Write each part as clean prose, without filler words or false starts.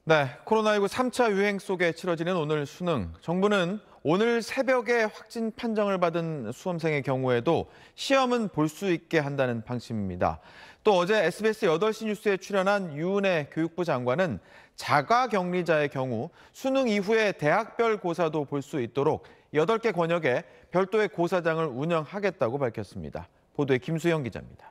네, 코로나19 3차 유행 속에 치러지는 오늘 수능. 정부는 오늘 새벽에 확진 판정을 받은 수험생의 경우에도 시험은 볼 수 있게 한다는 방침입니다. 또 어제 SBS 8시 뉴스에 출연한 유은혜 교육부 장관은 자가격리자의 경우 수능 이후에 대학별 고사도 볼 수 있도록 8개 권역에 별도의 고사장을 운영하겠다고 밝혔습니다. 보도에 김수영 기자입니다.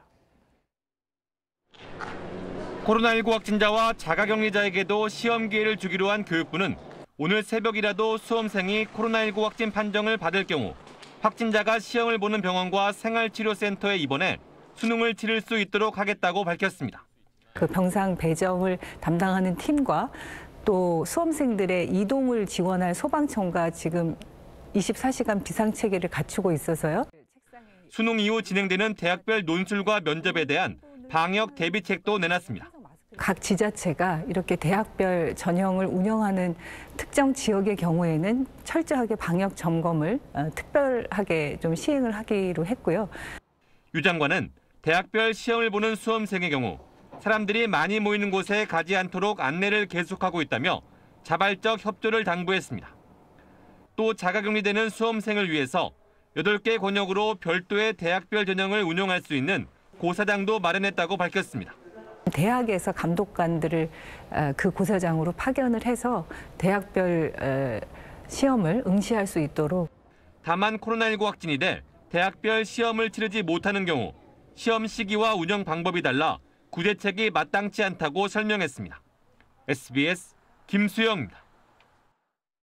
코로나19 확진자와 자가격리자에게도 시험 기회를 주기로 한 교육부는 오늘 새벽이라도 수험생이 코로나19 확진 판정을 받을 경우 확진자가 시험을 보는 병원과 생활치료센터에 입원해 수능을 치를 수 있도록 하겠다고 밝혔습니다. 그 병상 배정을 담당하는 팀과 또 수험생들의 이동을 지원할 소방청과 지금 24시간 비상체계를 갖추고 있어서요. 수능 이후 진행되는 대학별 논술과 면접에 대한 방역 대비책도 내놨습니다. 각 지자체가 이렇게 대학별 전형을 운영하는 특정 지역의 경우에는 철저하게 방역 점검을 특별하게 좀 시행을 하기로 했고요. 유 장관은 대학별 시험을 보는 수험생의 경우 사람들이 많이 모이는 곳에 가지 않도록 안내를 계속하고 있다며 자발적 협조를 당부했습니다. 또 자가격리되는 수험생을 위해서 8개 권역으로 별도의 대학별 전형을 운영할 수 있는 고사장도 마련했다고 밝혔습니다. 대학에서 감독관들을 그 고사장으로 파견을 해서 대학별 시험을 응시할 수 있도록. 다만 코로나19 확진이 돼 대학별 시험을 치르지 못하는 경우 시험 시기와 운영 방법이 달라 구제책이 마땅치 않다고 설명했습니다. SBS 김수영입니다.